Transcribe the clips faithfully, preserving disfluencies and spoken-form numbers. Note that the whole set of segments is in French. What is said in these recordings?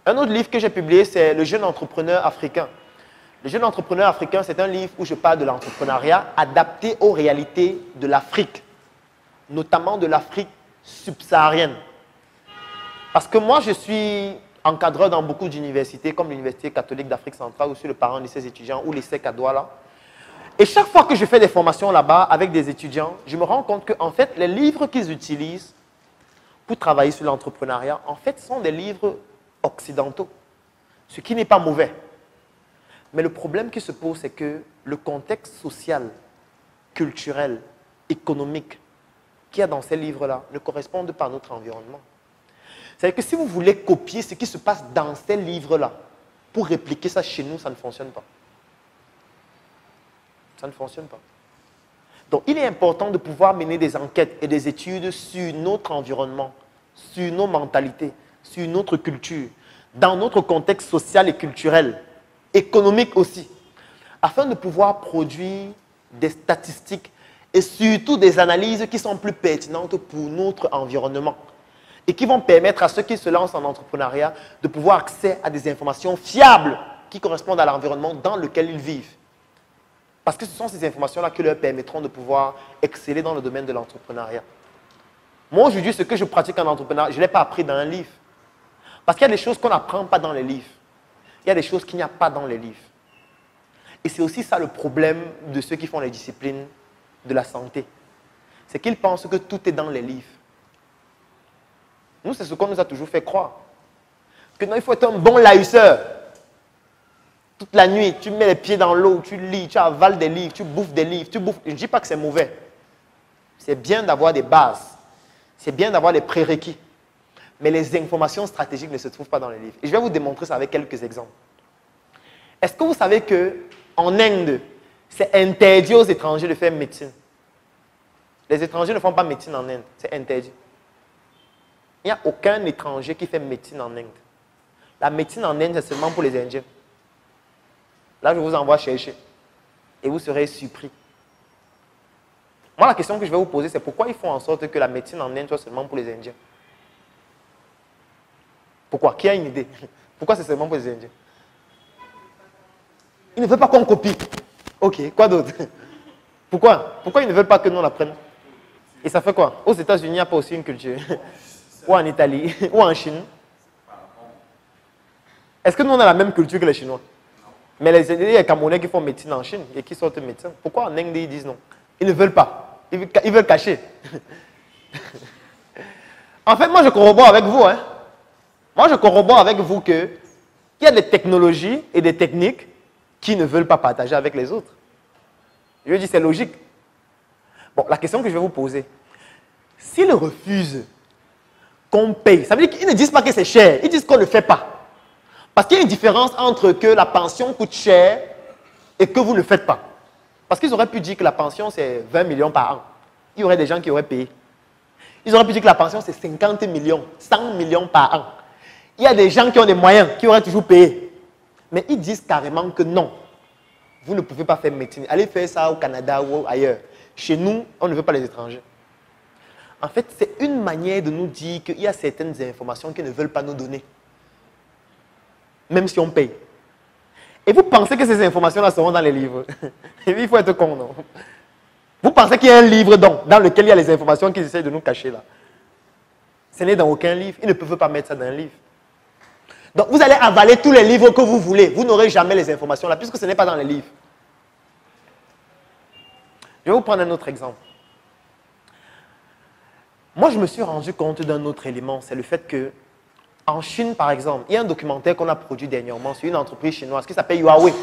Un autre livre que j'ai publié, c'est Le jeune entrepreneur africain. Le jeune entrepreneur africain, c'est un livre où je parle de l'entrepreneuriat adapté aux réalités de l'Afrique, notamment de l'Afrique subsaharienne. Parce que moi, je suis encadreur dans beaucoup d'universités, comme l'Université catholique d'Afrique centrale, où je suis le parent de ces étudiants, ou l'E S S E C à Douala. Et chaque fois que je fais des formations là-bas avec des étudiants, je me rends compte que, en fait, les livres qu'ils utilisent pour travailler sur l'entrepreneuriat, en fait, sont des livres occidentaux, ce qui n'est pas mauvais. Mais le problème qui se pose, c'est que le contexte social, culturel, économique qu'il y a dans ces livres-là ne correspond pas à notre environnement. C'est-à-dire que si vous voulez copier ce qui se passe dans ces livres-là pour répliquer ça chez nous, ça ne fonctionne pas. Ça ne fonctionne pas. Donc, il est important de pouvoir mener des enquêtes et des études sur notre environnement, sur nos mentalités, sur notre culture, dans notre contexte social et culturel, économique aussi, afin de pouvoir produire des statistiques et surtout des analyses qui sont plus pertinentes pour notre environnement et qui vont permettre à ceux qui se lancent en entrepreneuriat de pouvoir accéder à des informations fiables qui correspondent à l'environnement dans lequel ils vivent. Parce que ce sont ces informations-là qui leur permettront de pouvoir exceller dans le domaine de l'entrepreneuriat. Moi, aujourd'hui, ce que je pratique en entrepreneuriat, je ne l'ai pas appris dans un livre. Parce qu'il y a des choses qu'on n'apprend pas dans les livres. Il y a des choses qu'il n'y a pas dans les livres. Et c'est aussi ça le problème de ceux qui font les disciplines de la santé. C'est qu'ils pensent que tout est dans les livres. Nous, c'est ce qu'on nous a toujours fait croire. Que non, il faut être un bon laïceur. Toute la nuit, tu mets les pieds dans l'eau, tu lis, tu avales des livres, tu bouffes des livres, tu bouffes. Je ne dis pas que c'est mauvais. C'est bien d'avoir des bases. C'est bien d'avoir des prérequis. Mais les informations stratégiques ne se trouvent pas dans les livres. Et je vais vous démontrer ça avec quelques exemples. Est-ce que vous savez qu'en Inde, c'est interdit aux étrangers de faire médecine? Les étrangers ne font pas médecine en Inde. C'est interdit. Il n'y a aucun étranger qui fait médecine en Inde. La médecine en Inde, c'est seulement pour les Indiens. Là, je vous envoie chercher. Et vous serez surpris. Moi, la question que je vais vous poser, c'est pourquoi ils font en sorte que la médecine en Inde soit seulement pour les Indiens? Pourquoi? Qui a une idée? Pourquoi c'est seulement pour les Indiens? Ils ne veulent pas qu'on copie. Ok, quoi d'autre? Pourquoi? Pourquoi ils ne veulent pas que nous l'apprenions? Et ça fait quoi? Aux États-Unis, il n'y a pas aussi une culture? Ou en Italie? Ou en Chine? Est-ce que nous, on a la même culture que les Chinois? Mais les, les Camerounais qui font médecine en Chine et qui sortent médecins, pourquoi en Inde ils disent non? Ils ne veulent pas. Ils veulent, ils veulent cacher. En fait, moi je corrobore avec vous. Hein. Moi je corrobore avec vous qu'il y a des technologies et des techniques qui ne veulent pas partager avec les autres. Je dis c'est logique. Bon, la question que je vais vous poser, s'ils refusent qu'on paye, ça veut dire qu'ils ne disent pas que c'est cher, ils disent qu'on ne le fait pas. Parce qu'il y a une différence entre que la pension coûte cher et que vous ne le faites pas. Parce qu'ils auraient pu dire que la pension c'est vingt millions par an. Il y aurait des gens qui auraient payé. Ils auraient pu dire que la pension c'est cinquante millions, cent millions par an. Il y a des gens qui ont des moyens, qui auraient toujours payé. Mais ils disent carrément que non. Vous ne pouvez pas faire médecine. Allez faire ça au Canada ou ailleurs. Chez nous, on ne veut pas les étrangers. En fait, c'est une manière de nous dire qu'il y a certaines informations qu'ils ne veulent pas nous donner. Même si on paye. Et vous pensez que ces informations-là seront dans les livres? Il faut être con, non? Vous pensez qu'il y a un livre donc, dans lequel il y a les informations qu'ils essaient de nous cacher là? Ce n'est dans aucun livre. Ils ne peuvent pas mettre ça dans un livre. Donc vous allez avaler tous les livres que vous voulez. Vous n'aurez jamais les informations là, puisque ce n'est pas dans les livres. Je vais vous prendre un autre exemple. Moi, je me suis rendu compte d'un autre élément, c'est le fait que en Chine, par exemple, il y a un documentaire qu'on a produit dernièrement sur une entreprise chinoise qui s'appelle Huawei.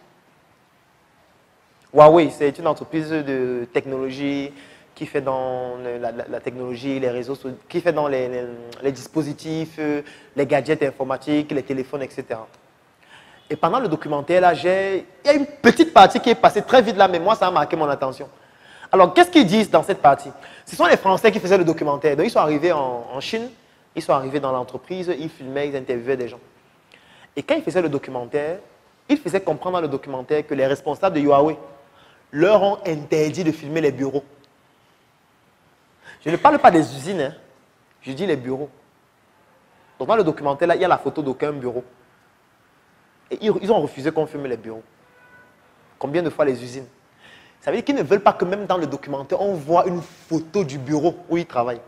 Huawei, c'est une entreprise de technologie qui fait dans la, la, la technologie, les réseaux, qui fait dans les, les, les dispositifs, les gadgets informatiques, les téléphones, et cetera. Et pendant le documentaire, là, j'ai, il y a une petite partie qui est passée très vite là, mais moi, ça a marqué mon attention. Alors, qu'est-ce qu'ils disent dans cette partie? Ce sont les Français qui faisaient le documentaire. Donc, ils sont arrivés en, en Chine. Ils sont arrivés dans l'entreprise, ils filmaient, ils interviewaient des gens. Et quand ils faisaient le documentaire, ils faisaient comprendre dans le documentaire que les responsables de Huawei leur ont interdit de filmer les bureaux. Je ne parle pas des usines, hein. Je dis les bureaux. Donc dans le documentaire, là, il y a la photo d'aucun bureau. Et ils, ils ont refusé qu'on filme les bureaux. Combien de fois les usines? Ça veut dire qu'ils ne veulent pas que même dans le documentaire, on voit une photo du bureau où ils travaillent.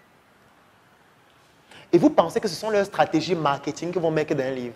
Et vous pensez que ce sont leurs stratégies marketing qu'ils vont mettre dans un livre?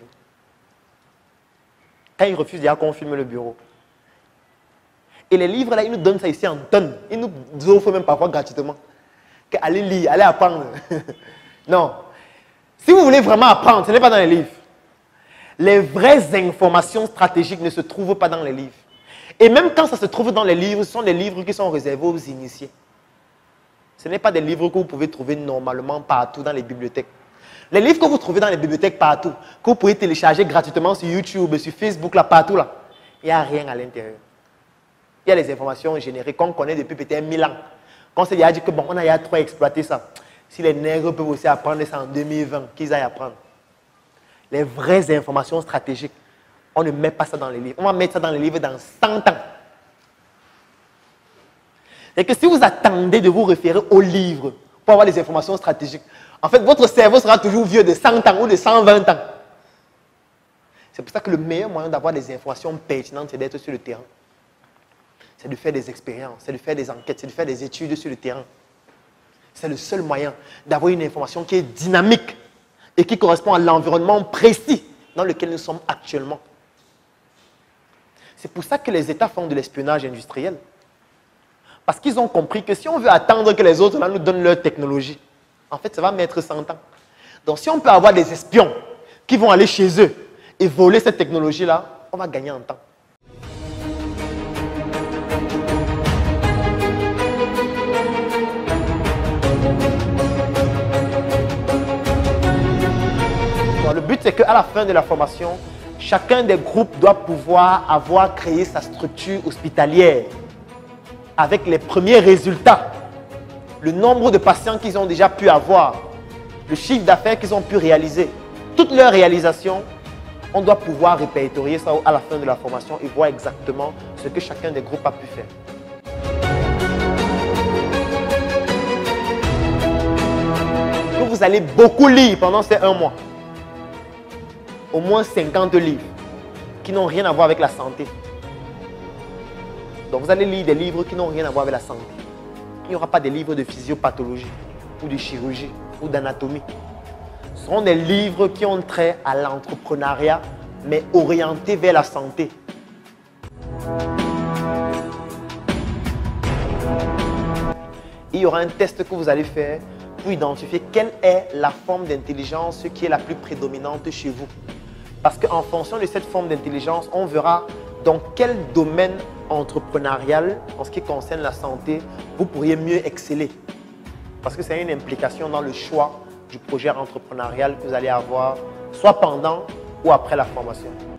Quand ils refusent, il y a qu'on filme le bureau. Et les livres, là, ils nous donnent ça ici en tonnes. Ils nous offrent même parfois gratuitement. Allez lire, allez apprendre. Non. Si vous voulez vraiment apprendre, ce n'est pas dans les livres. Les vraies informations stratégiques ne se trouvent pas dans les livres. Et même quand ça se trouve dans les livres, ce sont des livres qui sont réservés aux initiés. Ce n'est pas des livres que vous pouvez trouver normalement partout dans les bibliothèques. Les livres que vous trouvez dans les bibliothèques partout, que vous pouvez télécharger gratuitement sur YouTube, sur Facebook, là, partout, là, il n'y a rien à l'intérieur. Il y a les informations générées qu'on connaît depuis peut-être mille ans. Qu'on s'est déjà dit que bon, on a trop exploité ça. Si les nègres peuvent aussi apprendre ça en deux mille vingt, qu'ils aillent apprendre. Les vraies informations stratégiques, on ne met pas ça dans les livres. On va mettre ça dans les livres dans cent ans. Et que si vous attendez de vous référer aux livres pour avoir des informations stratégiques, en fait, votre cerveau sera toujours vieux de cent ans ou de cent vingt ans. C'est pour ça que le meilleur moyen d'avoir des informations pertinentes, c'est d'être sur le terrain. C'est de faire des expériences, c'est de faire des enquêtes, c'est de faire des études sur le terrain. C'est le seul moyen d'avoir une information qui est dynamique et qui correspond à l'environnement précis dans lequel nous sommes actuellement. C'est pour ça que les États font de l'espionnage industriel. Parce qu'ils ont compris que si on veut attendre que les autres là, nous donnent leur technologie, en fait, ça va mettre cent ans. Donc, si on peut avoir des espions qui vont aller chez eux et voler cette technologie-là, on va gagner en temps. Bon, le but, c'est qu'à la fin de la formation, chacun des groupes doit pouvoir avoir créé sa structure hospitalière avec les premiers résultats, le nombre de patients qu'ils ont déjà pu avoir, le chiffre d'affaires qu'ils ont pu réaliser, toutes leurs réalisations, on doit pouvoir répertorier ça à la fin de la formation et voir exactement ce que chacun des groupes a pu faire. Que vous allez beaucoup lire pendant ces un mois. Au moins cinquante livres qui n'ont rien à voir avec la santé. Donc vous allez lire des livres qui n'ont rien à voir avec la santé. Il n'y aura pas des livres de physiopathologie ou de chirurgie ou d'anatomie. Ce seront des livres qui ont trait à l'entrepreneuriat, mais orientés vers la santé. Il y aura un test que vous allez faire pour identifier quelle est la forme d'intelligence qui est la plus prédominante chez vous. Parce qu'en fonction de cette forme d'intelligence, on verra dans quel domaine entrepreneurial, en ce qui concerne la santé, vous pourriez mieux exceller. Parce que c'est une implication dans le choix du projet entrepreneurial que vous allez avoir, soit pendant ou après la formation.